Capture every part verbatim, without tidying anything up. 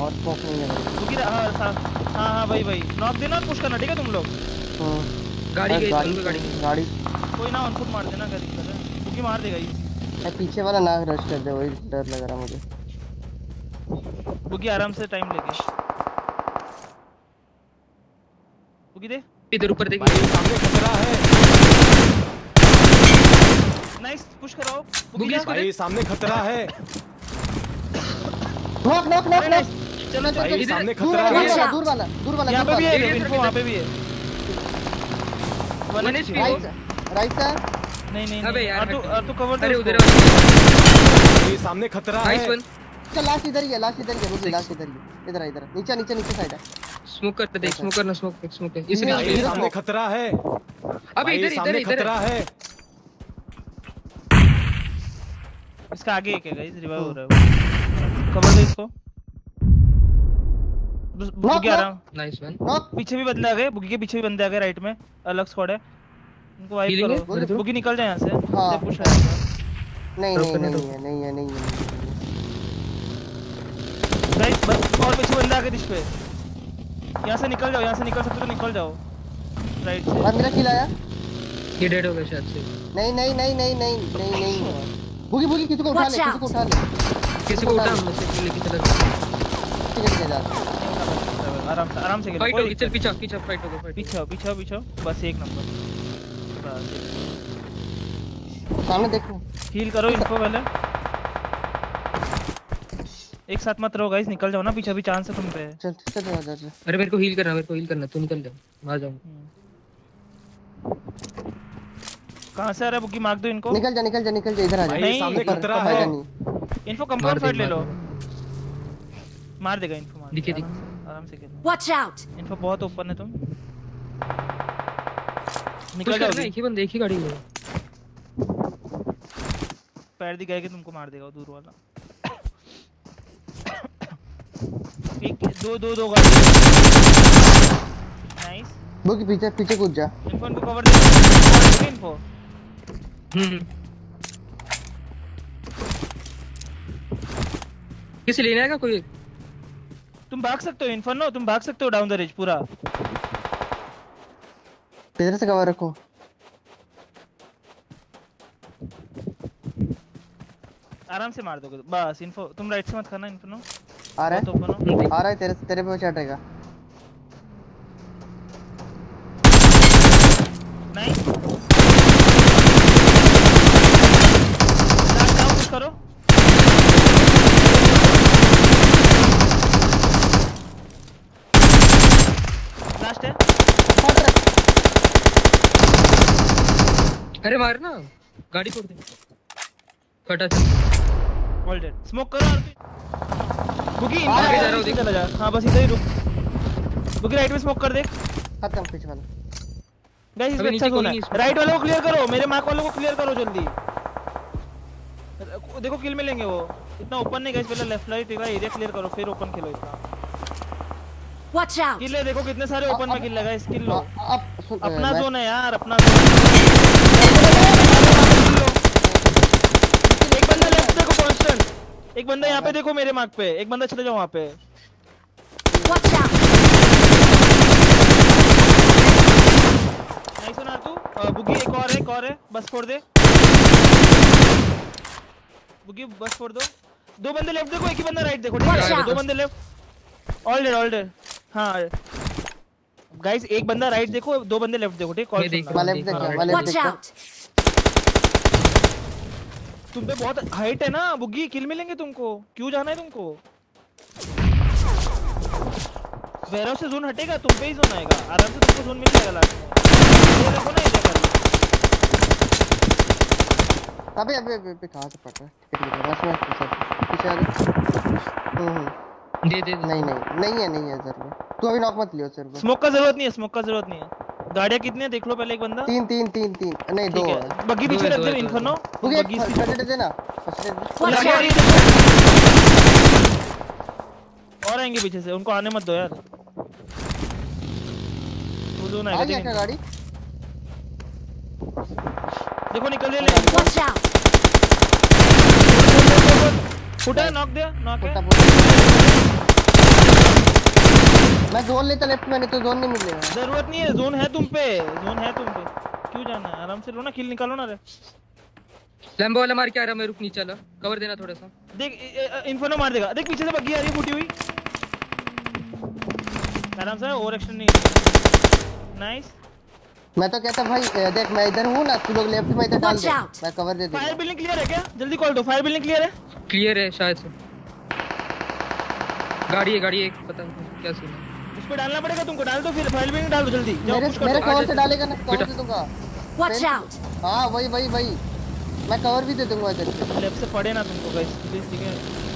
और स्मोक नहीं है बुगी। हां हां हां भाई भाई नॉक देना और पुश करना ठीक है तुम लोग। हां गाड़ी गई गाड़ी गाड़ी गाड़ी कोई ना उनको मार देना गाड़ी कर बुगी मार देगा ये। पीछे वाला ना रश कर दे वही डर लग रहा मुझे। बुगी आराम से टाइम लेके बुगी दे इधर ऊपर देख सामने खतरा है। नाइस पुश कराओ बुगी भाई सामने खतरा है। नॉक नॉक नॉक नॉक चलो भाई सामने दूर खतरा वाला है। दूर वाला दूर वाला यहां पे भी है इन्फो वहां पे भी है। One HP right right sir नहीं नहीं अबे यार तू तू कवर अरे दे उधर भाई सामने खतरा है। नाइस वन चल लास्ट इधर ही है लास्ट इधर ही है रुक लास्ट इधर ही है इधर इधर नीचे नीचे नीचे साइड है। स्मोक करते देख स्मोक करना स्मोक स्मोक इस ये- बीच भाई में सामने खतरा है। अबे भाई इधर इधर सामने इधर खतरा है। इसका आगे एक है गाइस रिवाइव हो रहा है वो। कवर दे इसको बुगी आराम। नाइस वन नॉक पीछे भी बंदे आ गए बुगी के पीछे भी बंदे आ गए राइट में अलग स्क्वाड है उनको वाइप Healing है? करो। बुगी निकल जाए यहां से हाँ। जब पुश नहीं आएगा। नहीं नहीं है नहीं है नहीं है गाइस और पीछे बंदा आ गए दिश पे यहां से निकल जाओ यहां से निकल सकते तो निकल जाओ राइट से। और मेरा किल आया ये डेड हो गया शायद से नहीं नहीं नहीं नहीं नहीं नहीं नहीं बुगी बुगी किसी को उठा ले किसी को उठा ले किसी को उठा हम से लेके चला ठीक है जा आराम से आराम से खेलो फाइट कोई होगी चल पीछे पीछे फाइट होगा फाइट पीछे आओ पीछे आओ पीछे आओ बस एक नंबर बस सामने देखो हील करो इनको पहले एक साथ मत रहो गाइस निकल जाओ ना पीछे भी चांस है तुम पे। चल चल जा जा जा अरे मेरे को हील करना मेरे को हील करना तू निकल जा आ जाऊं कहां से आ रहा है बुगी मार दो इनको। निकल जा निकल जा निकल जा इधर आ जा भाई सामने ऊपर- खतरा ऊपर है। जा नहीं। इन्फो कंपाउंड फाइट ले लो मार देगा इन्फो मार दिखे देगा, आराम- आराम से खेलो। Watch out! इन्फो बहुत ओपन है तुम निकल निकल जा जाओ ना एक ही बंदे एक ही गाड़ी है पैर दिखाए कि तुमको मार देगा वो दूर वाला। एक दो दो दो गाड़ी नाइस बुगी पीछे पीछे कूद जा इन्फो इनको कवर दे इन्फो हम्म किसी लेने आएगा कोई तुम भाग सकते हो इन्फर्नो तुम भाग सकते हो डाउन द रिज पूरा इधर से कवर रखो आराम से मार दोगे बस इन्फो तुम राइट से मत करना इन्फर्नो आ रहा तो है ओपन आ रहा है तेरे तेरे पे चढ़ेगा नाइस डाउन डाउन पुश करो लास्ट है अरे मार ना गाड़ी फोड़ दे फटा चल ऑल डेड स्मोक करो और बुगी इन आगे जा रहा हूं, देख। चला जा हां बस इधर ही रुक बुगी राइट में स्मोक कर दे खत्म पीछे वाला गाइस अभी इसमें नीचे अच्छा कोई जोन नहीं है इसमें। राइट वाले को क्लियर करो मेरे मार्क वालों को क्लियर करो जल्दी देखो किल मिलेंगे वो इतना ओपन नहीं गाइस पहले लेफ्ट राइट का एरिया क्लियर करो फिर ओपन खेलो इतना Watch out! किल है देखो कितने सारे ओपन में किल लगा इस किल लो अब सुन अपना मैं- जोन है यार अपना जोन एक बंदा लेफ्ट देखो कांस्टेंट एक बंदा यहाँ पे देखो मेरे मार्क पे एक बंदा चले जाओ वहाँ पे Watch out! नहीं सुना तू अ, बुगी एक और है एक और है बस फोड़ दे बुगी बस फोड़ दो दो बंदे लेफ्ट देखो एक ही बंदा राइट देखो ठीक Watch है out. दो बंदे left all dead all dead हाँ गाइस एक बंदा राइट देखो दो बंदे लेफ्ट देखो ठीक मैं कॉल देख सुनना मैं लेफ्ट देख रहा मैं लेफ्ट Watch देख रहा out! तुम पे बहुत हाइट है ना बुग्गी किल मिलेंगे तुमको क्यों जाना है तुमको वेरो से जोन हटेगा तुम पे ही जोन आएगा आराम से तुमको जोन मिल जाएगा लास्ट में ये देखो ना इधर कर अबे अबे अबे अबे कहां से पड़ रहा है ठीक है बस मैं पीछे पीछे आ जा हम्म दे दे नहीं नहीं नहीं है नहीं है जरूर तू अभी नॉक मत लियो सिर्फ स्मोक का जरूरत नहीं है स्मोक का जरूरत नहीं है गाड़ियां कितनी है देख लो पहले एक बंदा तीन तीन तीन तीन नहीं दो ठीक है है बग्गी दो पीछे है, रख दो दे है, दो इन्फर्नो मुझे बग्गी फर्स्ट एड दे ना फर्स्ट एड Watch लगा out! रही है देखो। और आएंगे पीछे से उनको आने मत दो यार वो जोन आ आएगा गया क्या देख गाड़ी देखो निकल ले ले Watch out! फुटा नॉक दिया नॉक है फुटा फुटा मैं जोन लेता लेफ्ट में, नहीं तो जोन नहीं मिलेगा। जरूरत नहीं है, जोन है तुम पे, जोन है तुम पे, क्यों जाना है? आराम से लो ना, किल निकालो ना रे। लैम्बो वाला मार के आ रहा, मैं रुक नीचे चला, कवर देना थोड़ा सा। देख इन्फर्नो मार देगा, देख पीछे से बग्गी आ रही है फूटी हुई। आराम से, ओवर एक्शन नहीं। नाइस। मैं तो कहता भाई ए, देख मैं इधर हूँ ना, तू लोग लेफ्ट में इधर डाल Watch दे, out! मैं कवर दे फायर दूंगा। बिल्डिंग क्लियर है क्या? जल्दी कॉल दो, फायर बिल्डिंग क्लियर है। क्लियर है शायद से। गाड़ी है, गाड़ी है, पता नहीं क्या सीन है। उस पे डालना पड़ेगा तुमको, डाल दो फिर, फायर बिल्डिंग डाल दो जल्दी। जाओ मेरे पुश कर मेरे दो। कवर से डालेगा ना, कवर बेटा। दे दूंगा। Watch out! हाँ वही वही वही, मैं कवर भी दे दूंगा इधर से। लेफ्ट से पड़े ना तुमको गाइस प्लीज, ठीक है?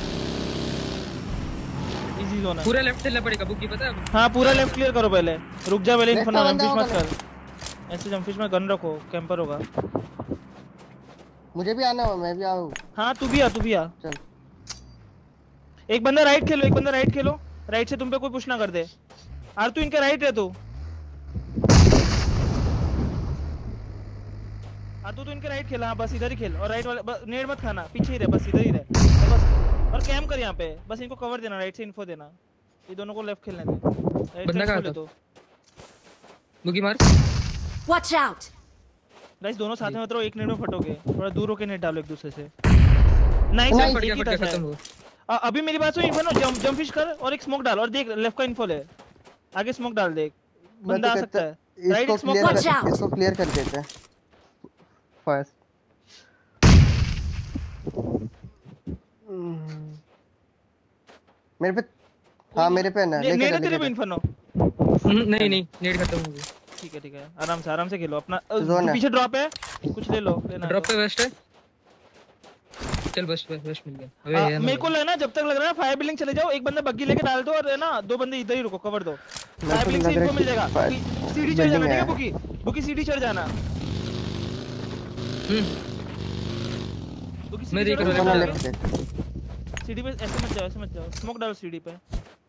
इजी जोन है पूरा लेफ्ट चलना पड़ेगा, बुक की पता है? हाँ, पूरा लेफ्ट क्लियर करो पहले। रुक जा पहले, Left इन्फर्नो का जंपिश बंदा मत होगा कर। ऐसे जंपिश में गन रखो, कैंपर होगा। मुझे भी आना हो, मैं भी आऊँ। हाँ तू भी आ, तू भी आ। चल एक बंदा राइट खेलो, एक बंदा राइट खेलो। राइट से तुम पे कोई पुश ना कर दे। आर तू इनके राइट है तू। हाँ तू तो इनके राइट खेल, हाँ बस इधर ही खेल। और राइट वाले नेड मत खाना, पीछे ही रह, बस इधर ही रह बस। और कैम कर यहाँ पे, बस इनको कवर देना, राइट से इन्फो देना। ये दोनों को लेफ्ट खेलने दे। राइट बंदा कहाँ था? तो बुकी मार। Watch out! गाइस दोनों साथ में मत रहो, एक नेट में फटोगे। थोड़ा दूर होके नेट डालो एक दूसरे से। नाइस, Nice, फट एक गया, ही फट गया, टच है। खत्म हो। अ- अभी मेरी बात सुन इन्फर्नो, जंप जंप फिश कर और एक स्मोक डाल, और देख लेफ्ट का इन्फो ले। आगे स्मोक डाल दे, मैं बंदा तो आ सकता कहता है। राइट इसको स्मोक क्लियर Watch out! कर, इसको क्लियर कर देते हैं फर्स्ट। मेरे पे, हाँ मेरे पे है ना, लेके नेट जा, है तेरे लेके पे जा। इन्फर्नो। हम्म, नहीं नहीं, नेट खत्म हो गया। ठीक है ठीक है, आराम से आराम से खेलो अपना। अ, Zone है। पीछे ड्रॉप है, कुछ ले लो, लेना है ड्रॉप तो। पे वेस्ट है। चल बस बस बस मिल गया। अबे आ, यार, मेरे को लगा ना, जब तक लग रहा है फायर बिल्डिंग चले जाओ, एक बंदा बग्गी लेके डाल दो, और है ना दो बंदे इधर ही रुको, कवर दो। फायर को बिल्डिंग से लग रहा इनको है मिल कि जाएगा। fire सीढ़ी चढ़ जाना, building ठीक है है। बुकी? बुकी सीढ़ी चढ़ जाना। हम्म, बुकी मैं सीढ़ी देख चढ़ो, रहा हूँ, दोनों लेफ्ट लेफ्ट डालो। देख। सीढ़ी पे ऐसे मत जाओ, ऐसे मत जाओ, स्मोक डालो सीढ़ी पे।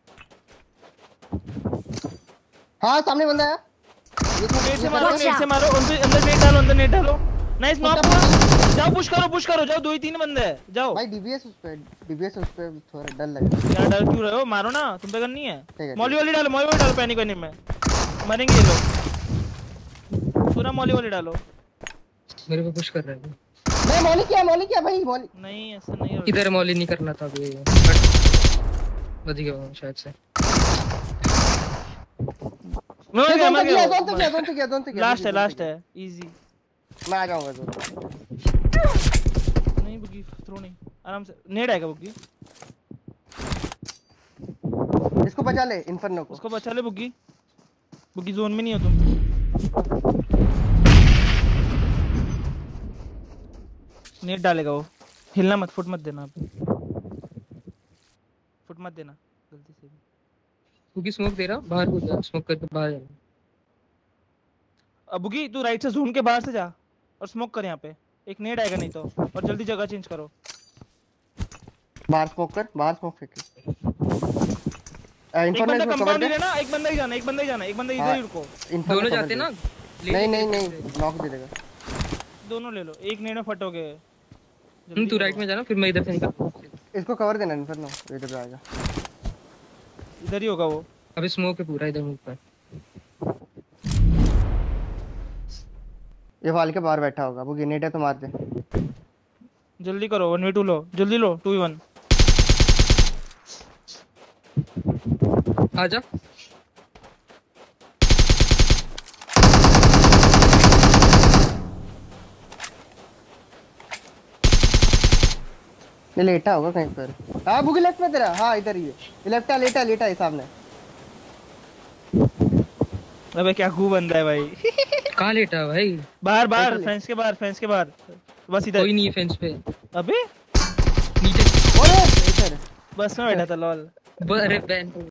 हाँ सामने बंदा है। ये तो- नेट से ये मारो, Watch नेट से out! मारो, उनके अंदर नेट डालो, अंदर नेट डालो। Nice knock. उसका- जाओ पुश करो, पुश करो, जाओ, दो ही तीन बंदे हैं, जाओ। भाई डीबीएस उस पे, डीबीएस उस पे थोड़ा डर लग रहा है। क्या डर क्यों रहे हो? मारो ना, तुम पे गन नहीं है। ठीक है, मॉली वाली डालो, मॉली वाली डालो, पैनिक करने में मरेंगे ये लोग। पूरा मॉली वाली डालो। मेरे को पुश कर रहा है। मैं मौली किया, मौली किया भाई, मौली। नहीं ऐसा नहीं होगा। किधर मॉली नहीं करना था अभी। बच गया वो शायद से। मैं ये गया, दोन मैं तो किया, गया। दोन तो किया, दोन तो किया, दोन तो किया। लास्ट है, दोन तो लास्ट किया। है, इजी। मैं आ जाऊंगा दोन। नहीं बुकी थ्रो नहीं, आराम से नेड आएगा बुकी। इसको बचा ले, इन्फर्नो को। उसको बचा ले बुकी। बुकी जोन में नहीं हो तुम। नेट डालेगा वो, हिलना मत, फुट मत देना अभी, फुट मत देना गलती से भी। बुकी स्मोक दे रहा, बाहर को जा, स्मोक करके बाहर जा। अब बुकी तू राइट से जोन के बाहर से जा और स्मोक कर यहाँ पे, एक नेट आएगा नहीं तो। और जल्दी जगह चेंज करो। बाहर स्मोक कर, बाहर स्मोक फेंक। एक इन्फर्नो बंदा इसको कवर कंपाउंड दे। ही रहना, एक बंदा ही जाना, एक बंदा ही जाना, एक बंदा इधर ही रुको। इन्फर्नो दोनों cover जाते दे। ना। नहीं नहीं नहीं, नॉक दे देगा। दोनों ले लो, एक नेट में फटोगे। हम तू राइट में जाना, फिर मैं इधर से निकल। इसको कवर देना इन्फर्नो, इधर आ जा। इधर ही होगा वो। अभी स्मोक है पूरा इधर मुंह पर। ये वाल के बाहर बैठा होगा, वो ग्रेनेड है तो मार दे। जल्दी करो, वन वी टू लो, जल्दी लो, टू वी वन। आजा। ये लेटा होगा कहीं पर। हाँ बुगी लेफ्ट में तेरा, हाँ इधर ही है। ये लेफ्ट है, लेटा लेटा है सामने। अबे क्या खूब बंदा है भाई। कहाँ लेटा भाई? बाहर बाहर, ले। फेंस के बाहर, फेंस के बाहर, बस इधर। कोई नहीं है फेंस पे। अबे नीचे। ओए इधर। बस में बैठा था लॉल। ब- अरे बैन